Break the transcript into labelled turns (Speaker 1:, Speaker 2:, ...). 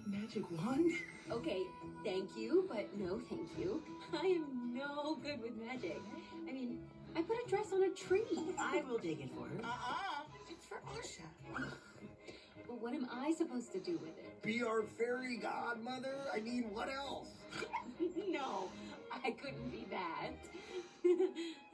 Speaker 1: Magic wand?
Speaker 2: Okay, thank you, but no thank you. I am no good with magic. I mean, I put a dress on a tree.
Speaker 1: I will take it for her. It's for Asha.
Speaker 2: Well, what am I supposed to do with it?
Speaker 3: Be our fairy godmother? I mean, what else?
Speaker 2: No, I couldn't be that.